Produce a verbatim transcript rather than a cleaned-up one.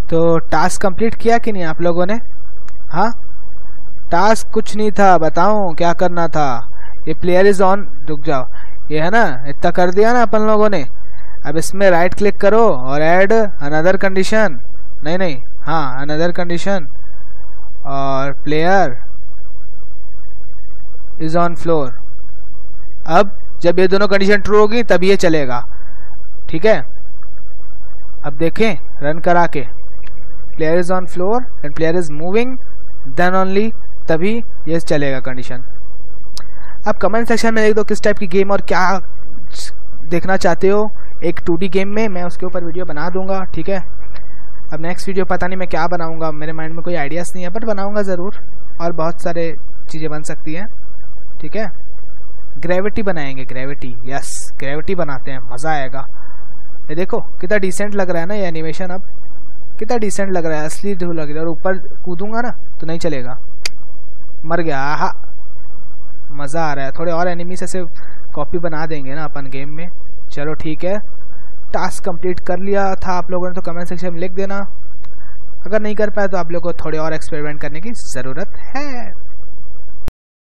तो task complete किया कि नहीं आप लोगों ने? हाँ, टास्क कुछ नहीं था, बताऊं क्या करना था। ये प्लेयर इज ऑन, रुक जाओ, ये है ना, इतना कर दिया ना अपन लोगों ने। अब इसमें राइट क्लिक करो और ऐड अनदर कंडीशन, नहीं नहीं हाँ अनदर कंडीशन, और प्लेयर इज ऑन फ्लोर। अब जब ये दोनों कंडीशन ट्रू होगी तब ये चलेगा, ठीक है। अब देखें रन करा के, player is on floor and player is moving, then only तभी ये चलेगा कंडीशन। अब कमेंट सेक्शन में लिख दो किस टाइप की गेम और क्या देखना चाहते हो एक टू डी गेम में, मैं उसके ऊपर वीडियो बना दूंगा, ठीक है। अब नेक्स्ट वीडियो पता नहीं मैं क्या बनाऊंगा, मेरे माइंड में कोई आइडियाज़ नहीं है, बट बनाऊंगा ज़रूर, और बहुत सारे चीज़ें बन सकती हैं, ठीक है। ग्रेविटी बनाएंगे, ग्रेविटी, यस ग्रेविटी बनाते हैं, मज़ा आएगा। ये देखो कितना डिसेंट लग रहा है ना ये एनिमेशन, अब कितना डिसेंट लग रहा है, असली ढूल लग रहा है। और ऊपर कूदूंगा ना तो नहीं चलेगा, मर गया। आहा मज़ा आ रहा है। थोड़े और एनिमी से ऐसे कॉपी बना देंगे ना अपन गेम में। चलो ठीक है, टास्क कंप्लीट कर लिया था आप लोगों ने तो कमेंट सेक्शन में लिख देना। अगर नहीं कर पाए तो आप लोगों को थोड़े और एक्सपेरिमेंट करने की ज़रूरत है।